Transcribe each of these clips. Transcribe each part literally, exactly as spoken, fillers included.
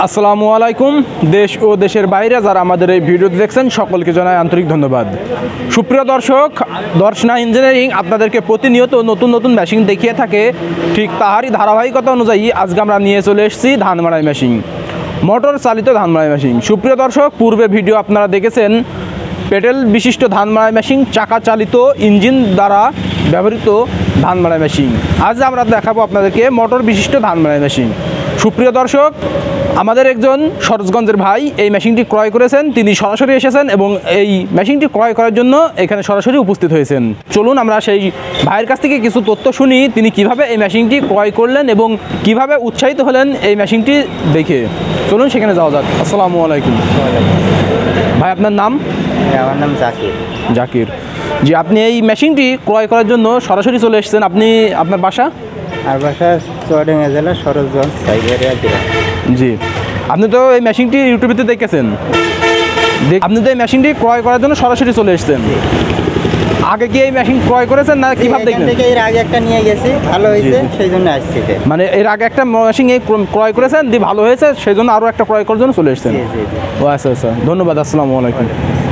আসসালামু আলাইকুম। দেশ ও দেশের বাইরে যারা আমাদের এই ভিডিওটি দেখছেন সকলকে জানাই আন্তরিক ধন্যবাদ। সুপ্রিয় দর্শক, দর্শনা ইঞ্জিনিয়ারিং আপনাদেরকে প্রতিনিয়ত নতুন নতুন মেশিন দেখিয়ে থাকে। ঠিক তাহারই ধারাবাহিকতা অনুযায়ী আজকে আমরা নিয়ে চলে এসেছি ধান মাড়াই মেশিন, মোটর চালিত ধান মাড়াই মেশিন। সুপ্রিয় দর্শক, পূর্বে ভিডিও আপনারা দেখেছেন পেডেল বিশিষ্ট ধান মাড়াই মেশিন, চাকা চালিত ইঞ্জিন দ্বারা ব্যবহৃত ধান মাড়াই মেশিন। আজ আমরা দেখাবো আপনাদেরকে মোটর বিশিষ্ট ধান মাড়াই মেশিন। সুপ্রিয় দর্শক, আমাদের একজন সরোজগঞ্জের ভাই এই মেশিনটি ক্রয় করেছেন। তিনি সরাসরি এসেছেন এবং এই মেশিনটি ক্রয় করার জন্য এখানে সরাসরি উপস্থিত হয়েছেন। চলুন আমরা সেই ভাইয়ের কাছ থেকে কিছু তথ্য শুনি, তিনি কিভাবে এই মেশিনটি ক্রয় করলেন এবং কিভাবে উৎসাহিত হলেন এই মেশিনটি দেখে। চলুন সেখানে যাওয়া যাক। আসসালামু আলাইকুম ভাই, আপনার নাম? আমার নাম জাকির। জাকির জি, আপনি এই মেশিনটি ক্রয় করার জন্য সরাসরি চলে এসেছেন। আপনি আপনার বাসা? আর বাসা চুয়াডাঙ্গা জেলা সরোজগঞ্জ সাইবেরিয়া গ্রাম। জি, আপনি তো এই মেশিনটি ইউটিউবেতে দেখেছেন, আপনি তো এই মেশিনটি ক্রয় করার জন্য সরাসরি চলে এসেছেন। আগে কি এই মেশিন ক্রয় করেছেন না কিভাবে দেখলেন? থেকে এর আগে একটা নিয়ে গেছি, ভালো হয়েছে সেই জন্য আসছি। মানে এর আগে একটা মেশিন এই ক্রয় করেছেন, দিয়ে ভালো হয়েছে সেই জন্য আরও একটা ক্রয় করার জন্য চলে এসেছেন। ও আচ্ছা আচ্ছা, ধন্যবাদ। আসসালামু আলাইকুম।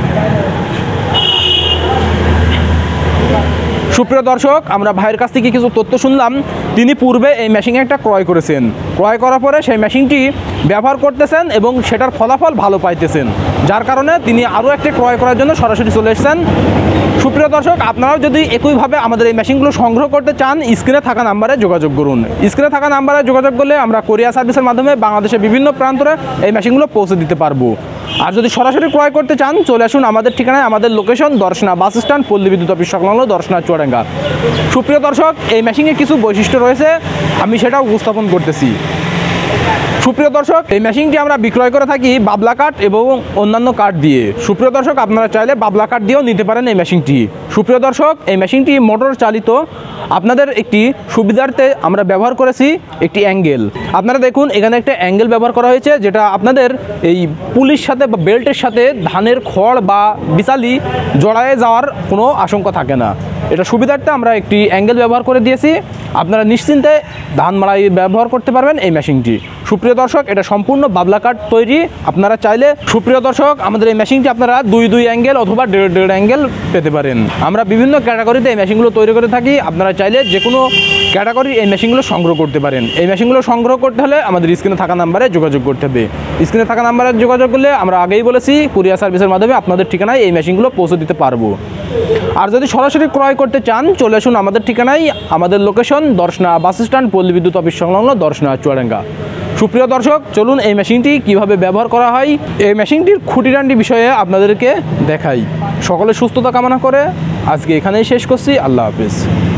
সুপ্রিয় দর্শক, আমরা ভাইয়ের কাছ থেকে কিছু তথ্য শুনলাম। তিনি পূর্বে এই মেশিন একটা ক্রয় করেছেন, ক্রয় করার পরে সেই মেশিনটি ব্যবহার করতেছেন এবং সেটার ফলাফল ভালো পাইতেছেন, যার কারণে তিনি আরও একটা ক্রয় করার জন্য সরাসরি চলে এসেছেন। সুপ্রিয় দর্শক, আপনারাও যদি একইভাবে আমাদের এই মেশিনগুলো সংগ্রহ করতে চান, স্ক্রিনে থাকা নাম্বারে যোগাযোগ করুন। স্ক্রিনে থাকা নাম্বারে যোগাযোগ করলে আমরা কোরিয়ার সার্ভিসের মাধ্যমে বাংলাদেশের বিভিন্ন প্রান্তরে এই মেশিনগুলো পৌঁছে দিতে পারবো। আর যদি সরাসরি ক্রয় করতে চান, চলে আসুন আমাদের ঠিকানায়। আমাদের লোকেশন দর্শনা বাস স্ট্যান্ড, পল্লী বিদ্যুৎ অফিস সংলগ্ন, দর্শনা চুয়াডাঙ্গা। সুপ্রিয় দর্শক, এই মেশিনের কিছু বৈশিষ্ট্য রয়েছে, আমি সেটা উপস্থাপন করতেছি। সুপ্রিয় দর্শক, এই মেশিনটি আমরা বিক্রয় করে থাকি বাবলা কাঠ এবং অন্যান্য কাঠ দিয়ে। সুপ্রিয় দর্শক, আপনারা চাইলে বাবলা কাঠ দিয়েও নিতে পারেন এই মেশিনটি। সুপ্রিয় দর্শক, এই মেশিনটি মোটর চালিত। আপনাদের একটি সুবিধার্থে আমরা ব্যবহার করেছি একটি অ্যাঙ্গেল। আপনারা দেখুন, এখানে একটা অ্যাঙ্গেল ব্যবহার করা হয়েছে, যেটা আপনাদের এই পুলির সাথে বা বেল্টের সাথে ধানের খড় বা বিচালি জড়ায়ে যাওয়ার কোনো আশঙ্কা থাকে না। এটা সুবিধার্থে আমরা একটি অ্যাঙ্গেল ব্যবহার করে দিয়েছি। আপনারা নিশ্চিন্তে ধান মাড়াই ব্যবহার করতে পারবেন এই মেশিনটি। সুপ্রিয় দর্শক, এটা সম্পূর্ণ বাবলা কাঠ তৈরি। আপনারা চাইলে, সুপ্রিয় দর্শক, আমাদের এই মেশিনটি আপনারা দুই দুই অ্যাঙ্গেল অথবা দেড় দেড় অ্যাঙ্গেল পেতে পারেন। আমরা বিভিন্ন ক্যাটাগরিতে এই মেশিনগুলো তৈরি করে থাকি। আপনারা চাইলে যে কোনো ক্যাটাগরির এই মেশিনগুলো সংগ্রহ করতে পারেন। এই মেশিনগুলো সংগ্রহ করতে হলে আমাদের স্ক্রিনে থাকা নাম্বারে যোগাযোগ করতে হবে। স্ক্রিনে থাকা নাম্বারে যোগাযোগ করলে আমরা আগেই বলেছি কুরিয়ার সার্ভিসের মাধ্যমে আপনাদের ঠিকানায় এই মেশিনগুলো পৌঁছে দিতে পারবো। আর যদি সরাসরি ক্রয় করতে চান, চলে আসুন আমাদের ঠিকানায়। আমাদের লোকেশন দর্শনা বাস স্ট্যান্ড, পল্লী বিদ্যুৎ অফিস সংলগ্ন, দর্শনা চুয়াডাঙ্গা। সুপ্রিয় দর্শক, চলুন এই মেশিনটি কিভাবে ব্যবহার করা হয়, এই মেশিনটির খুঁটিনাটি বিষয়ে আপনাদেরকে দেখাই। সকলে সুস্থতা কামনা করে আজকে এখানেই শেষ করছি। আল্লাহ হাফিজ।